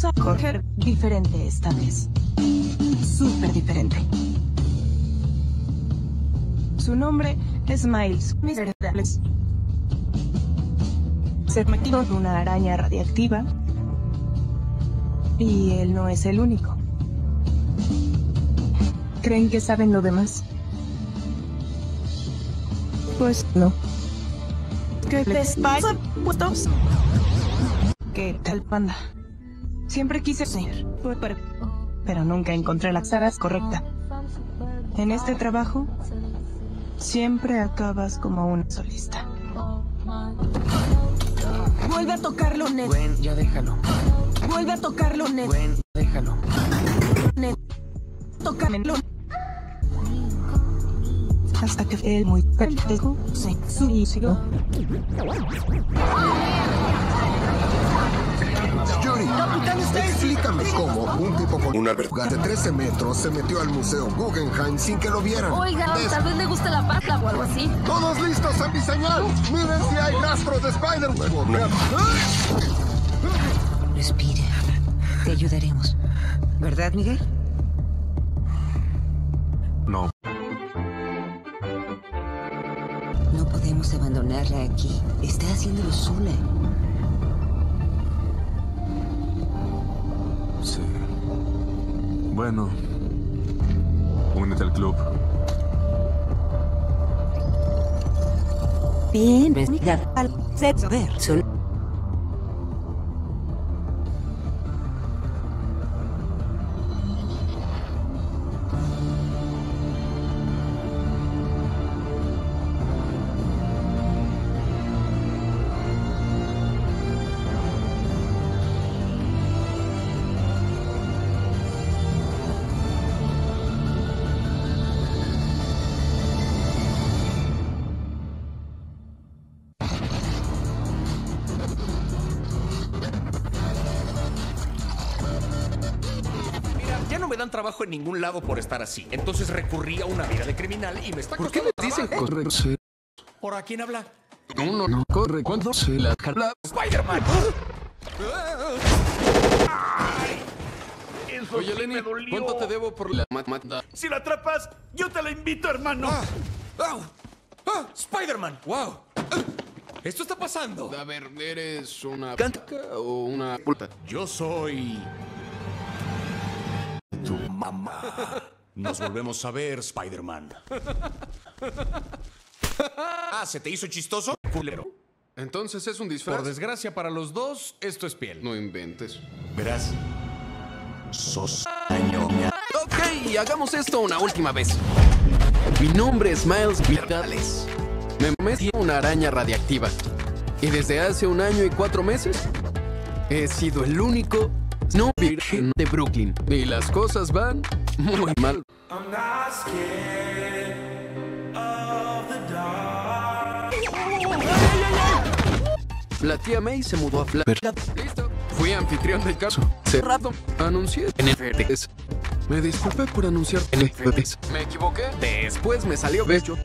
a coger diferente esta vez. Súper diferente. Su nombre es Miles Miserables. Se metió en una araña radiactiva. Y él no es el único. ¿Creen que saben lo demás? Pues no. ¿Qué les pasa? ¿Qué tal, panda? Siempre quise ser, pero nunca encontré las aras correctas. En este trabajo, siempre acabas como una solista. Vuelve a tocarlo, Ned. Gwen, ya déjalo. Vuelve a tocarlo, Ned. Gwen, déjalo. Ned, tócamelo. Hasta que él muy pendejo se suicidó. Yuri, explícame cómo un tipo con una verga de 13 metros se metió al Museo Guggenheim sin que lo vieran. Oiga, tal vez le guste la pasta o algo así. ¡Todos listos a mi señal! ¡Miren si hay rastros de Spider-Man! Respire. Te ayudaremos. ¿Verdad, Miguel? No. No podemos abandonarla aquí. Está haciéndolo sola. Sí. Bueno. Únete al club. Bien, investigar al sexo ver. Ya no me dan trabajo en ningún lado por estar así. Entonces recurrí a una vida de criminal y me está ¿Por qué costando me dicen trabajo. corre? Sí. ¿Por a quién habla? No corre cuando se la jala. ¡Spider-Man! ¡Ay! Eso Oye, sí Lenny, me dolió. ¿cuánto te debo por la mata? Si la atrapas, yo te la invito, hermano. ¡Spider-Man! ¡Wow! ¿Esto está pasando? A ver, ¿eres una canca o una puta? Yo soy... tu mamá. Nos volvemos a ver, Spider-Man. ¿Se te hizo chistoso, culero? Entonces es un disfraz. Por desgracia para los dos, esto es piel. No inventes. Verás. Sos... Ok, hagamos esto una última vez. Mi nombre es Miles Morales. Me metí en una araña radiactiva. Y desde hace 1 año y 4 meses, he sido el único no virgen de Brooklyn. Y las cosas van muy mal. La tía May se mudó a Florida. Listo. Fui anfitrión del caso. Cerrado. Anuncié NFTs. Me disculpé por anunciar NFTs. Me equivoqué. Después me salió bello.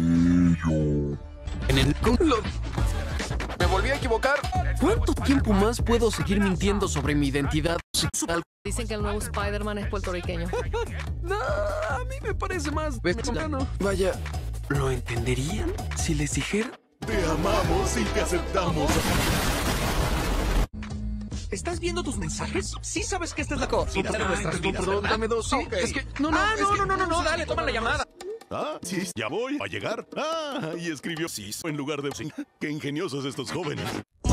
En el culo. Me volví a equivocar. ¿Cuánto tiempo más puedo seguir mintiendo sobre mi identidad sexual? Dicen que el nuevo Spider-Man es puertorriqueño. No, a mí me parece más mexicano. Vaya, ¿lo entenderían si les dijera? Te amamos y te aceptamos. ¿Estás viendo tus mensajes? Sí sabes que esta es la cocina de nuestras vidas, Perdón, ¿verdad? dame 2. Sí, Ok. es que... No, Dale, toma la llamada. Sí, ya voy a llegar. Y escribió sí en lugar de sí. Qué ingeniosos estos jóvenes.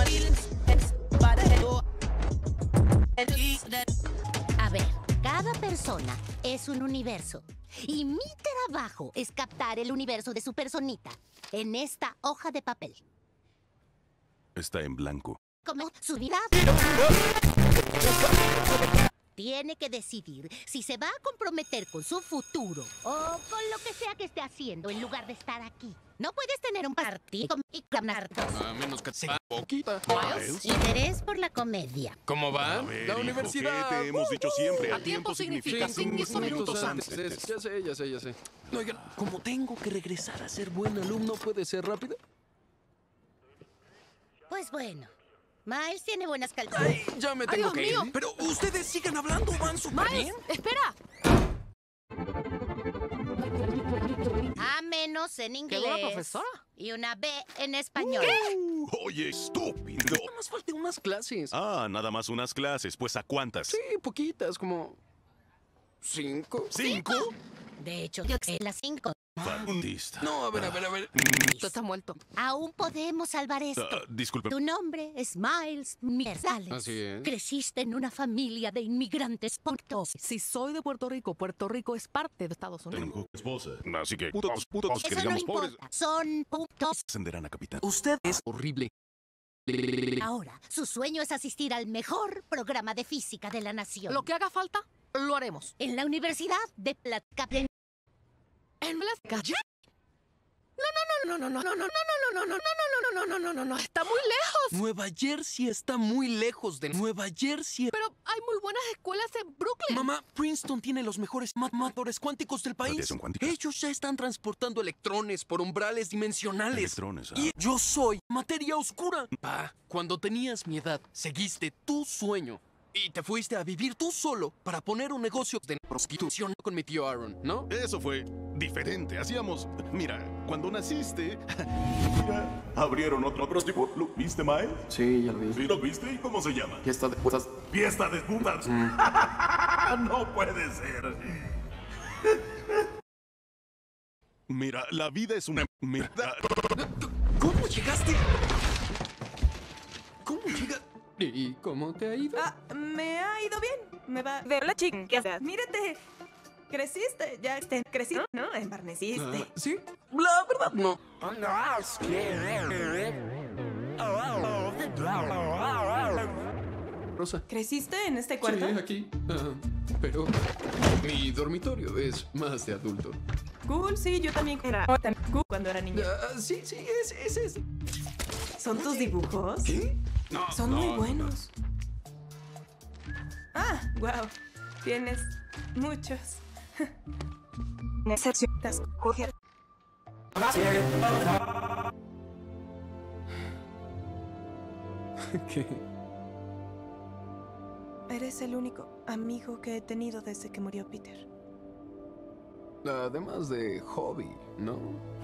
A ver, cada persona es un universo. Y mi trabajo es captar el universo de su personita en esta hoja de papel. Está en blanco. Como su vida. Tiene que decidir si se va a comprometer con su futuro o con lo que sea que esté haciendo en lugar de estar aquí. No puedes tener un partido y ganarte. A menos que sea poquita. Interés por la comedia. ¿Cómo va? A ver, La hijo, universidad. ¿qué te hemos dicho siempre? A tiempo significa 5 minutos antes. Ya sé. Oigan, como tengo que regresar a ser buen alumno, ¿puede ser rápido? Pues bueno, Miles tiene buenas calzas. Ay, ya me tengo Dios que ir. mío. Pero ustedes siguen hablando, van súper Miles, bien. espera. A menos en Qué inglés. buena profesora. Y una B en español. Oye, estúpido. Nada más falté unas clases. Ah, nada más unas clases. Pues ¿a cuántas? Sí, poquitas, como 5. ¿5? De hecho, yo sé las 5. Facundista. No, a ver. Tú estás muerto. Aún podemos salvar esto. Disculpe. Tu nombre es Miles González. Así es. Creciste en una familia de inmigrantes puntos. Si soy de Puerto Rico es parte de Estados Unidos. Tengo esposa. Así que putos que Eso no digamos pobres importa. Son puntos. ascenderán a capitán. Usted Es horrible. Ahora, su sueño es asistir al mejor programa de física de la nación. Lo que haga falta, lo haremos. En la Universidad de Plata. En la calle. No, está muy lejos. Nueva Jersey está muy lejos de Nueva Jersey. Pero hay muy buenas escuelas en Brooklyn. Mamá, Princeton tiene los mejores matadores cuánticos del país. Radiación cuántica. Ellos ya están transportando electrones por umbrales dimensionales. Electrones. Y yo soy materia oscura. Pa, cuando tenías mi edad, seguiste tu sueño. Y te fuiste a vivir tú solo para poner un negocio de prostitución con mi tío Aaron, ¿no? Eso fue diferente. Hacíamos... Mira, cuando naciste... Mira, abrieron otro prostíbulo. ¿Lo viste, Miles? Sí, ya lo vi. ¿Sí lo viste? ¿Y cómo se llama? Fiesta de putas. Fiesta de putas. No puede ser. Mira, la vida es una... Mierda. ¿Cómo llegaste? ¿Cómo llegaste? ¿Y cómo te ha ido? Me ha ido bien. Me va de la chica. Mírate. Creciste, ya creciste, ¿no? Embarneciste. ¿Sí? La verdad, no. Rosa. ¿Creciste en este cuarto? Sí, aquí. Pero mi dormitorio es más de adulto. Cool, sí, yo también era cool cuando era niña. Sí, es. ¿Son tus dibujos? ¿Qué? No, Son muy buenos. Wow. Tienes muchos. Necesitas coger. ¿Qué? Eres el único amigo que he tenido desde que murió Peter. Además de hobby, ¿no?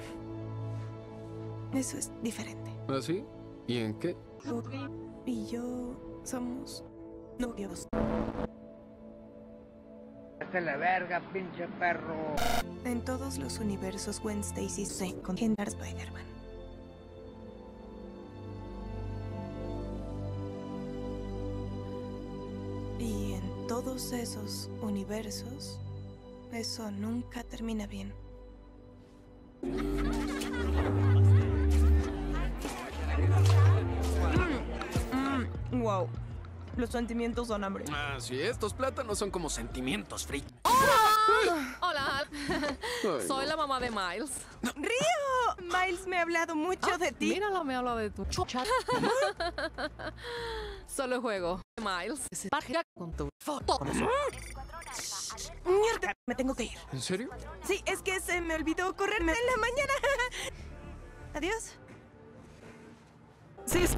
Eso es diferente. ¿Ah, sí? ¿Y en qué? Tú y yo somos novios. Hasta la verga, pinche perro. En todos los universos, Gwen Stacy se contiene a Spider-Man. Y en todos esos universos, eso nunca termina bien. Wow. Los sentimientos son hambre. Sí, estos plátanos son como sentimientos fritos. Hola. Soy la mamá de Miles. ¡Río! Miles me ha hablado mucho de ti. Mírala, me habla de tu chucha. Solo juego. Miles, se parja con tu foto. ¡Mierda! Me tengo que ir. ¿En serio? Sí, es que se me olvidó correrme en la mañana. Adiós. Sí.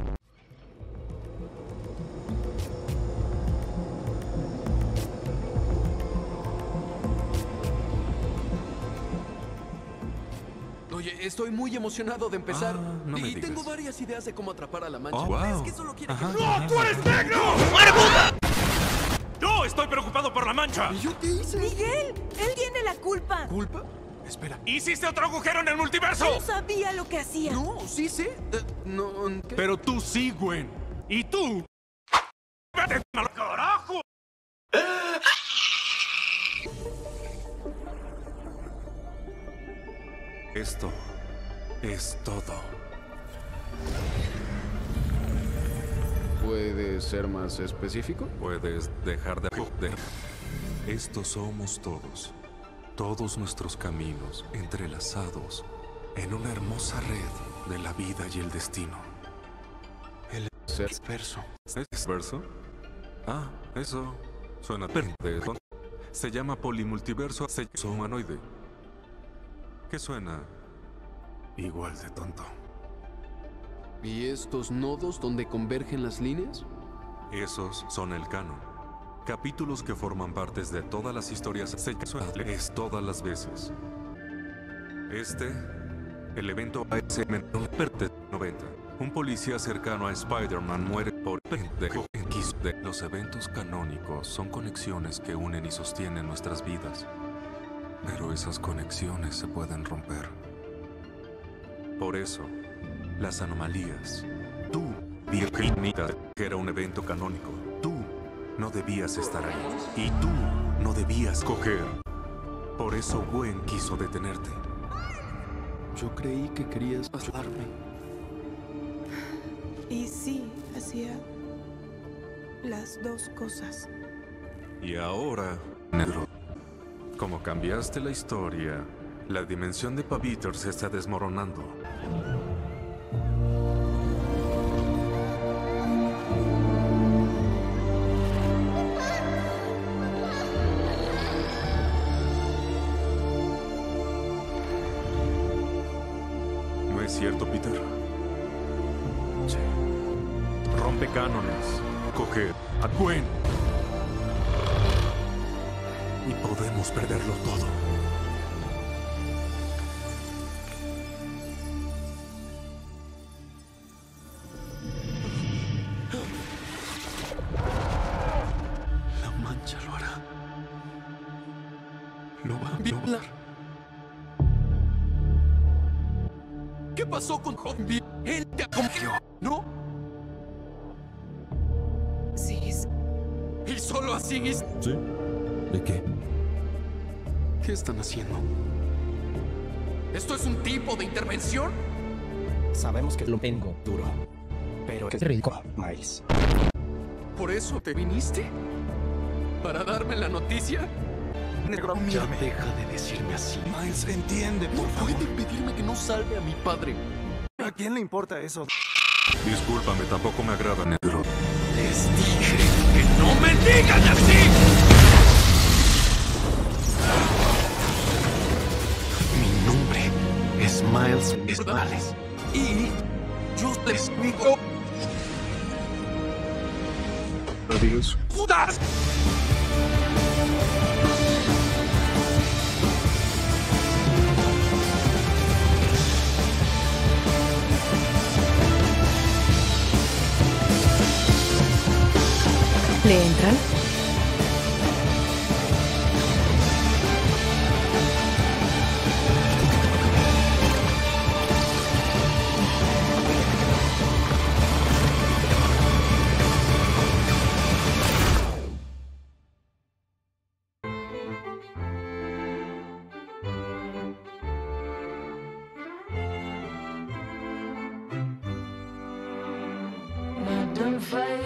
Oye, estoy muy emocionado de empezar. No me y digas. tengo varias ideas de cómo atrapar a la mancha. Oh, wow. Es que solo quiere que... ¡No, tú eres negro! ¡Puta! ¡Yo estoy preocupado por la mancha! ¿Y yo qué hice? ¡Miguel! ¡Él tiene la culpa! ¿Culpa? Espera. ¡Hiciste otro agujero en el multiverso! No sabía lo que hacía. No, sí sé. No, ¿qué? Pero tú sí, Gwen. ¿Y tú? ¡Vete al carajo! Esto es todo. ¿Puede ser más específico? Puedes dejar de... Estos somos todos. Todos nuestros caminos entrelazados en una hermosa red de la vida y el destino. El verso. ¿Es verso? Ah, eso suena perfecto. Se llama polimultiverso humanoide. Que suena igual de tonto. ¿Y estos nodos donde convergen las líneas? Esos son el canon. Capítulos que forman partes de todas las historias sexuales todas las veces. El evento ASM 90. Un policía cercano a Spider-Man muere por pendejo. Los eventos canónicos son conexiones que unen y sostienen nuestras vidas. Pero esas conexiones se pueden romper. Por eso, las anomalías. Tú, Virginita, que era un evento canónico. Tú no debías estar ahí. Y tú no debías coger. Por eso Gwen quiso detenerte. Yo creí que querías ayudarme. Y sí, hacía las dos cosas. Y ahora, negro, como cambiaste la historia, la dimensión de Paviter se está desmoronando. ¿No es cierto, Peter? Sí. Rompe cánones. Coger a Gwen. Y podemos perderlo todo. La mancha lo hará. Lo va a violar. ¿Qué pasó con Hobby? Él te acogió, ¿no? Sí. ¿Y solo así? ¿Sí? ¿De qué? ¿Qué están haciendo? ¿Esto es un tipo de intervención? Sabemos que lo tengo duro, pero es rico, Miles. ¿Por eso te viniste? ¿Para darme la noticia? Negro, Ya deja de decirme así. Miles, entiende, por No favor. puede pedirme que no salve a mi padre. ¿A quién le importa eso? Discúlpame, tampoco me agrada, negro. Les dije que no me digan así. Mi nombre es Miles Morales. Y yo les digo... Adiós. ¡Putas! ¿Le entran? Not done fighting.